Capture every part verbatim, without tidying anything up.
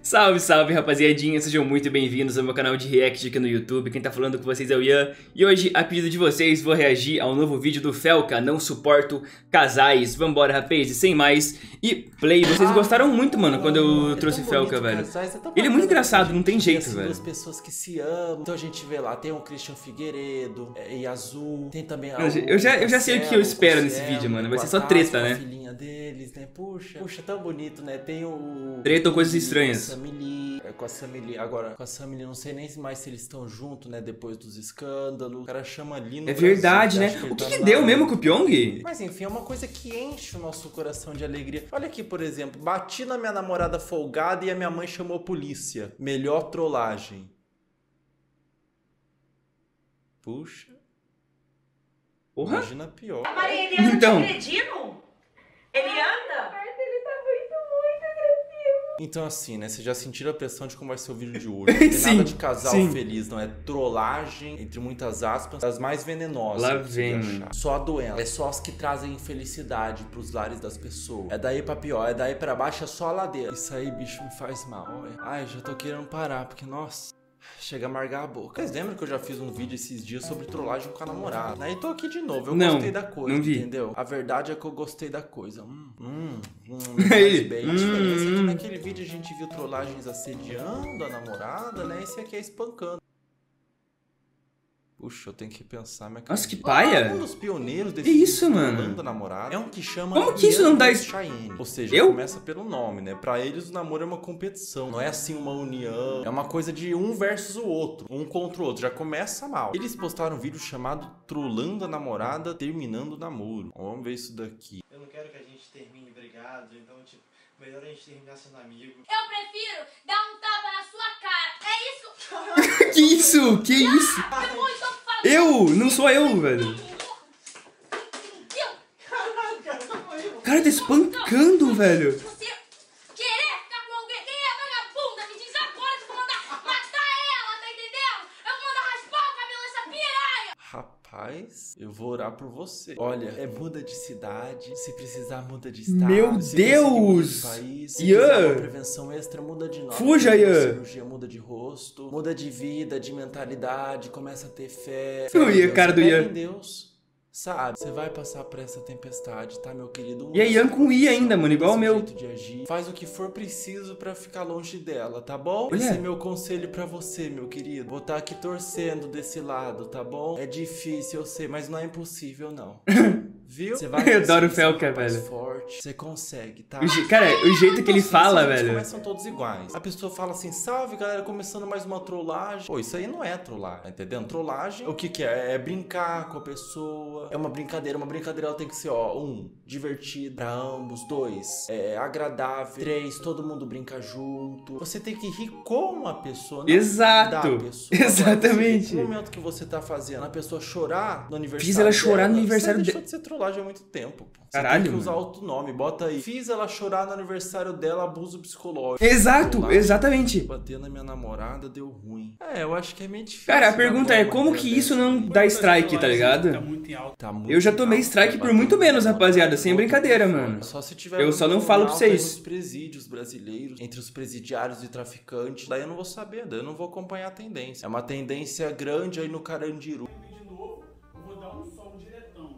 Salve, salve, rapaziadinha, sejam muito bem-vindos ao meu canal de react aqui no YouTube. Quem tá falando com vocês é o Ian. E hoje, a pedido de vocês, vou reagir ao novo vídeo do Felca, Não Suporto Casais. Vambora, rapaz, e sem mais. E play, vocês gostaram muito, mano, quando eu é trouxe Felca, velho. Casais, é Ele é muito engraçado, não tem jeito, assim, velho. Duas pessoas que se amam. Então a gente vê lá, tem o Christian Figueiredo, é, e Azul, tem também a... Eu já, eu já sei o que eu espero nesse vídeo, mano. Vai ser só treta, né? A filhinha deles, né? Puxa, puxa, tão bonito, né? Tem o... Treta ou coisas estranhas. Com a Samili, agora com a Samili, não sei nem mais se eles estão juntos, né? Depois dos escândalos. O cara chama ali no É verdade, Brasil, né? que O que, tá que na... deu mesmo com o Pyong? Mas enfim, é uma coisa que enche o nosso coração de alegria. Olha aqui, por exemplo, bati na minha namorada folgada e a minha mãe chamou a polícia. Melhor trollagem. Puxa. Porra. Imagina pior. A Maria Eliana Então. tá agredindo? Ele anda? Então assim, né? Vocês já sentiram a pressão de como vai ser o vídeo de hoje. Não tem Sim, nada de casal sim. feliz, não. É trollagem, entre muitas aspas, das mais venenosas. Lá que você vem. achar. Só a doença. É só as que trazem infelicidade pros lares das pessoas. É daí pra pior, é daí pra baixo, é só a ladeira. Isso aí, bicho, me faz mal. Olha. Ai, já tô querendo parar, porque, nossa... Chega a amargar a boca. Vocês lembram que eu já fiz um vídeo esses dias sobre trollagem com a namorada? Aí tô aqui de novo. Eu Não, gostei da coisa, não vi. entendeu? A verdade é que eu gostei da coisa. Hum, hum, hum. Aí, Bem. A hum, diferença é que hum. naquele vídeo a gente viu trollagens assediando a namorada, né? Esse aqui é espancando. Puxa, eu tenho que pensar minha Nossa, que Ah, paia. um dos pioneiros desse Que isso, vídeo mano? trollando a namorada é um que chama Como que isso não dá Ian es- Cheyenne. Ou seja, Eu? começa pelo nome, né? Pra eles o namoro é uma competição, não é assim uma união, é uma coisa de um versus o outro, um contra o outro, já começa mal. Eles postaram um vídeo chamado Trollando a Namorada Terminando o Namoro. Vamos ver isso daqui. Eu não quero que a gente termine brigado, então, tipo, melhor a gente terminar sendo amigo. Eu prefiro dar um tapa na sua cara. É isso. Que isso? Que isso? É muito falado. Eu? Não sou eu, velho. Entendeu? O cara tá espancando, velho. Você querer ficar com alguém? Quem é a vagabunda? Me diz agora que eu vou mandar matar ela, tá entendendo? Eu vou mandar raspar o cabelo dessa piranha. Rapaz, eu vou orar por você. Olha, é muda de cidade, se precisar muda de estado. Meu se Deus! muda de país, se Ian! quiser uma prevenção extra, muda de nome. Fuja, Muda de Ian! cirurgia, muda de rosto, muda de vida, de mentalidade, começa a ter fé. O Ian, Deus, cara do fé Ian. em Deus. Sabe, você vai passar por essa tempestade, tá, meu querido? E é Ian com I ainda, mano, igual o meu. Jeito de agir. Faz o que for preciso pra ficar longe dela, tá bom? Olha. Esse é meu conselho pra você, meu querido. Vou estar aqui torcendo desse lado, tá bom? É difícil, eu sei, mas não é impossível, não. Viu? Você vai Eu adoro o conseguir ser um Felca, rapaz velho. forte. Você consegue, tá? O je- Cara, o jeito que ele Assim, fala, eles velho. começam todos iguais. A pessoa fala assim, salve galera, começando mais uma trollagem. Pô, isso aí não é trollagem, tá entendendo? Trollagem, o que que é? É brincar com a pessoa. É uma brincadeira, uma brincadeira ela tem que ser, ó, um, divertido pra ambos. Dois, é agradável. Três, todo mundo brinca junto. Você tem que rir com a pessoa, não Exato. da pessoa. Agora, Exatamente. No momento que você tá fazendo a pessoa chorar no aniversário Fiz ela chorar no dela, aniversário você de- deixou de ser trollagem há muito tempo. Pô. Você Caralho, tem que usar mano. outro nome, bota aí. Fiz ela chorar no aniversário dela, abuso psicológico. Exato, Trollagem. exatamente. Bater na minha namorada deu ruim. É, eu acho que é meio difícil. Cara, a dar pergunta bola é, uma como ideia que dessa. isso não dá strike, tá ligado? Tá muito em alta. Tá muito Eu já tomei alto, strike tá por muito batendo menos, na rapaziada, namorada sem do outro brincadeira, por mano. fora. Só se tiver Eu só não muito falo alto pra vocês. aí nos presídios brasileiros, entre os presidiários e traficantes. Daí eu não vou saber, daí eu não vou acompanhar a tendência. É uma tendência grande aí no Carandiru. De novo, eu vou dar um sol diretão.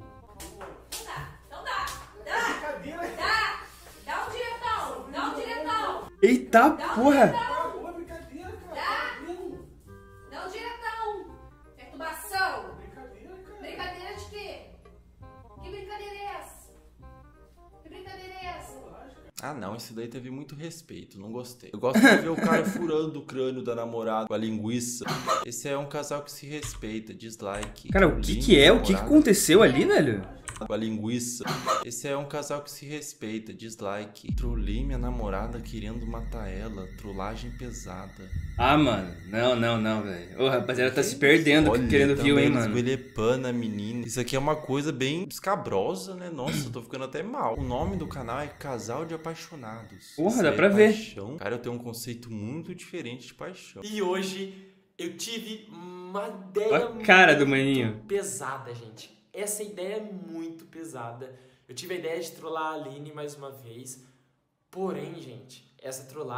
Não dá. Dá. Brincadeira. Dá. Dá um diretão. Dá um diretão. Eita Dá um porra! diretão. Boa brincadeira, cara. Dá. Viu? Dá um diretão. Perturbação. Brincadeira, cara. Brincadeira de quê? Que brincadeira é essa? Que brincadeira é essa? Ah não, esse daí teve muito respeito, não gostei. Eu gosto de ver o cara furando o crânio da namorada com a linguiça. Esse é um casal que se respeita, dislike. Cara, o que que é? O que que aconteceu ali, velho? Com a linguiça. Esse é um casal que se respeita, dislike. Trolei minha namorada querendo matar ela, trollagem pesada. Ah, mano, não, não, não, velho. Ô, rapaziada, tá se perdendo Olha, querendo view, hein, mano. esguelepando a menina. Isso aqui é uma coisa bem escabrosa, né? Nossa, eu tô ficando até mal. O nome do canal é Casal de Apaixonados. Porra, Isso dá aí é pra ver. paixão. Cara, eu tenho um conceito muito diferente de paixão. E hoje eu tive uma Olha ideia a cara do muito maninho. pesada, gente. Essa ideia é muito pesada. Eu tive a ideia de trollar a Aline mais uma vez. Porém, gente, essa trollagem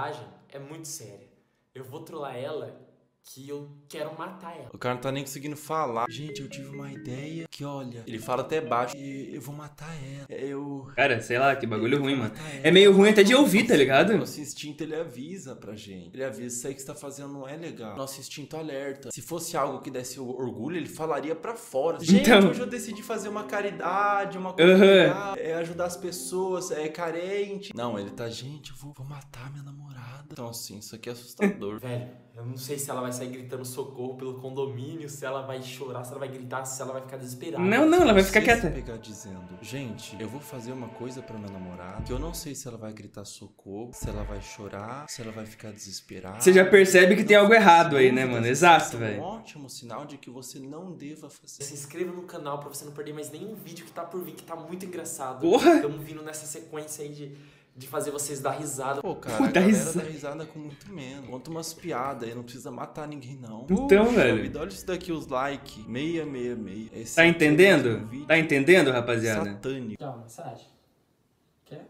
é muito séria. Eu vou trollar ela que eu quero matar ela. O cara não tá nem conseguindo falar. Gente, eu tive uma ideia que, olha, ele fala até baixo e eu vou matar ela. Eu... Cara, sei lá, que bagulho eu ruim, vou mano. matar ela. É meio ruim até de ouvir, tá ligado? Nosso instinto, ele avisa pra gente. Ele avisa, isso aí que você tá fazendo não é legal. Nosso instinto alerta. Se fosse algo que desse orgulho, ele falaria pra fora. Gente, Então... hoje eu decidi fazer uma caridade, uma coisa Uhum. legal, é ajudar as pessoas, é carente. Não, ele tá, gente, eu vou, vou matar minha namorada. Então, assim, isso aqui é assustador. Velho, eu não sei se ela vai sair gritando socorro pelo condomínio, se ela vai chorar, se ela vai gritar, se ela vai ficar desesperada. Não, não, ela vai ficar Se quieta. você pegar dizendo, gente, eu vou fazer uma coisa pra minha namorada, que eu não sei se ela vai gritar socorro, se ela vai chorar, se ela vai ficar desesperada. Você já percebe que tem Não algo faça errado aí, né, dúvidas, mano? isso Exato, é um velho. ótimo sinal de que você não deva fazer. Se inscreva no canal pra você não perder mais nenhum vídeo que tá por vir, que tá muito engraçado. Porra! Estamos vindo nessa sequência aí de, de fazer vocês dar risada. Pô, cara, Puta a galera risada. dá risada com muito menos. Conta umas piadas aí, não precisa matar ninguém, não. Então, Puxa velho. vida, olha isso daqui, os likes. seiscentos e sessenta e seis. Esse Tá aqui é entendendo? um vídeo Tá entendendo, rapaziada? satânico. Dá uma massagem. Quer?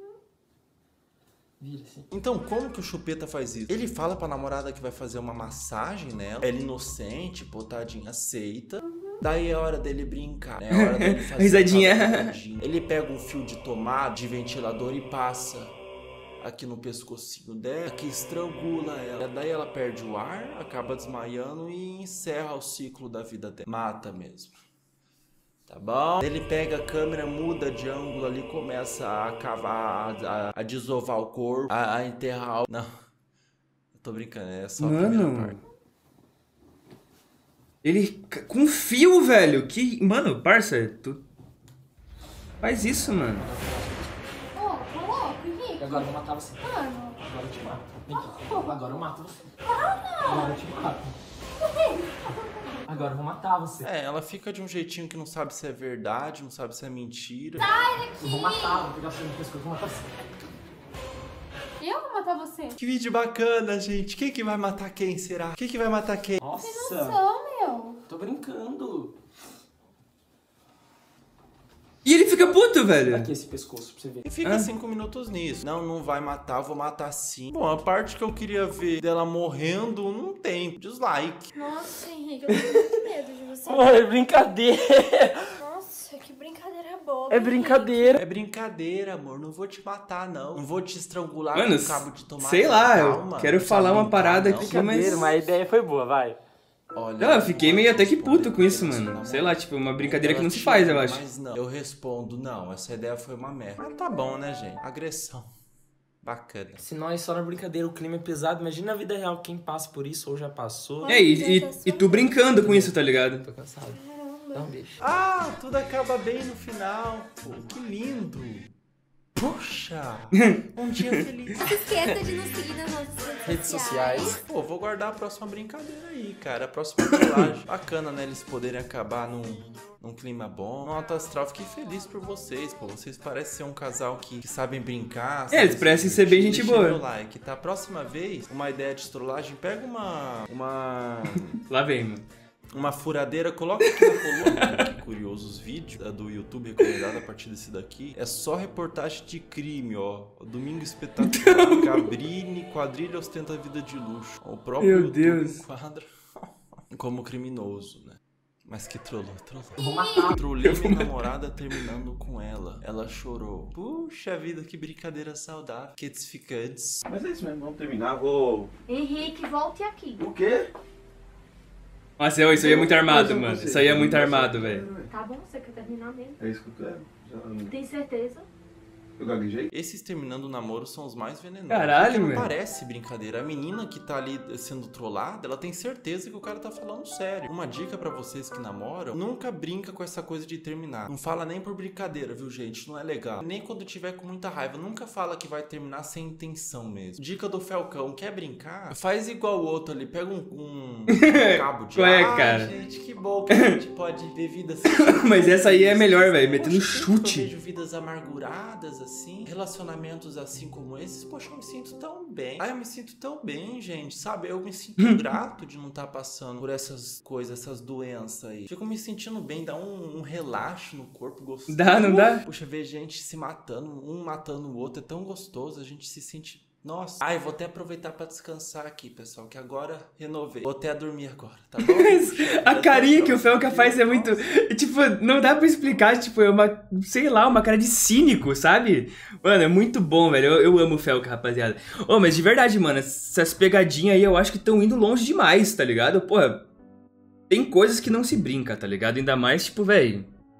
Vira assim. Então, como que o Chupeta faz isso? Ele fala pra namorada que vai fazer uma massagem nela. Ela inocente, pô, tadinha, aceita. Daí é hora dele brincar, né? É hora dele fazer Risadinha. aquela risadinha. Ele pega um fio de tomada, de ventilador e passa aqui no pescocinho dela, que estrangula ela. Daí ela perde o ar, acaba desmaiando e encerra o ciclo da vida dela. Mata mesmo. Tá bom? Ele pega a câmera, muda de ângulo ali, começa a cavar, a, a desovar o corpo, a, a enterrar o... Não, eu tô brincando, é só a primeira Mano... parte. Ele... Com fio, velho. Que... Mano, parça, tu... Faz isso, mano. Ô, tá louco, Henrique? Agora eu vou matar você. Mano. Agora eu te mato. Vem aqui. Agora eu mato você. Agora eu te mato. Agora eu vou matar você. É, ela fica de um jeitinho que não sabe se é verdade, não sabe se é mentira. Eu vou matar, vou pegar você no pescoço, vou matar você. Eu vou matar você. Que vídeo bacana, gente. Quem que vai matar quem, será? Quem que vai matar quem? Nossa, Sou, meu. tô brincando. E ele fica puto, velho. Aqui esse pescoço pra você ver. E fica Ah. cinco minutos nisso. Não, não vai matar, vou matar sim. Bom, a parte que eu queria ver dela morrendo, não tem. Dislike. Nossa, Henrique, eu tenho muito medo de você. É brincadeira. Nossa, que brincadeira boa. É brincadeira. É brincadeira, amor. Não vou te matar, não. Não vou te estrangular Mano, com um cabo de tomate. sei lá, eu Calma, quero não falar sabe uma brincar, parada não. aqui, Brincadeira, mas- mas a ideia foi boa, vai. Olha, Não, eu fiquei meio até que vocês puto podem com isso, ter esse mano. namoro. Sei lá, tipo, uma brincadeira que Ela não se te faz, eu ama, acho. Mas não. Eu respondo, não. Essa ideia foi uma merda. Mas tá bom, né, gente? Agressão. Bacana. Se nós só na brincadeira o clima é pesado, imagina na vida real quem passa por isso ou já passou. É, e, e, e tu brincando com isso, tá ligado? Tô cansado. Dá um beijo. Ah, tudo acaba bem no final. Pô, que lindo. Puxa, um dia feliz. Não se esqueça de nos seguir nas nossas redes, Redes sociais. Pô, vou guardar a próxima brincadeira aí, cara. A próxima trollagem. Bacana, né? Eles poderem acabar num, num clima bom. Nota astral, fiquei feliz por vocês, pô. Vocês parecem ser um casal que, que sabem brincar. É, eles sabem parecem se ser bem divertir. gente Deixa boa. meu like, tá? Próxima vez, uma ideia de trollagem, pega uma... Uma... Lá vem, mano. Uma furadeira, coloca aqui na coluna. Que curioso, os vídeos da- do YouTube recomendado a partir desse daqui. É só reportagem de crime, ó. Domingo Espetacular. Cabrini, quadrilha ostenta a vida de luxo. O próprio Meu YouTube Deus. enquadra como criminoso, né? Mas que trollou, trollou. Eu vou matar. Trolei minha namorada terminando com ela. Ela chorou. Puxa vida, que brincadeira saudável. Que edificantes. Mas é isso mesmo, vamos terminar, vou... Henrique, volte aqui. O quê? Nossa, isso aí é muito armado, Mas eu mano. consigo. Isso aí é muito armado, velho. Tá bom, você quer terminar mesmo? É isso que eu quero. Já... Tem certeza? Eu gaguejei? Esses terminando o namoro são os mais venenosos. Caralho, Porque não meu. parece brincadeira. A menina que tá ali sendo trollada, ela tem certeza que o cara tá falando sério. Uma dica pra vocês que namoram, nunca brinca com essa coisa de terminar. Não fala nem por brincadeira, viu, gente? Não é legal. Nem quando tiver com muita raiva. Nunca fala que vai terminar sem intenção mesmo. Dica do Felcão, quer brincar? Faz igual o outro ali. Pega um, um cabo de Qual é, ar. cara? Gente, que bom que a gente pode ver vidas... Mas essa aí é melhor, velho. Metendo Poxa, sempre que chute. eu vejo vidas amarguradas, assim, relacionamentos assim como esses, poxa, eu me sinto tão bem. Ah, eu me sinto tão bem, gente, sabe? Eu me sinto grato de não estar passando por essas coisas, essas doenças aí. Fico me sentindo bem, dá um, um relaxo no corpo gostoso. Dá, não dá? Poxa, ver gente se matando, um matando o outro, é tão gostoso, a gente se sente Nossa. Ai, vou até aproveitar pra descansar aqui, pessoal, que agora renovei. Vou até dormir agora, tá bom? A carinha que o Felca faz é muito... Tipo, não dá pra explicar, tipo, é uma... Sei lá, uma cara de cínico, sabe? Mano, é muito bom, velho. Eu, eu amo o Felca, rapaziada. Ô, oh, mas de verdade, mano, essas pegadinhas aí eu acho que estão indo longe demais, tá ligado? Porra, tem coisas que não se brinca, tá ligado? Ainda mais, tipo, velho...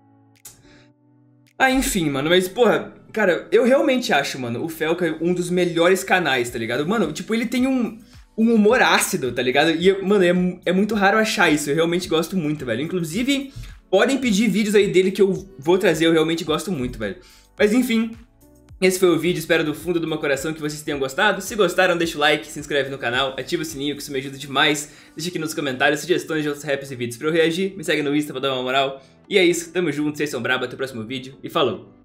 Ah, enfim, mano, mas, porra, cara, eu realmente acho, mano, o Felca um dos melhores canais, tá ligado? Mano, tipo, ele tem um, um humor ácido, tá ligado? E, mano, é, é muito raro achar isso, eu realmente gosto muito, velho. Inclusive, podem pedir vídeos aí dele que eu vou trazer, eu realmente gosto muito, velho. Mas, enfim, esse foi o vídeo, espero do fundo do meu coração que vocês tenham gostado. Se gostaram, deixa o like, se inscreve no canal, ativa o sininho, que isso me ajuda demais. Deixa aqui nos comentários sugestões de outros raps e vídeos pra eu reagir. Me segue no Insta pra dar uma moral. E é isso, tamo junto, vocês são brabo, até o próximo vídeo e falou!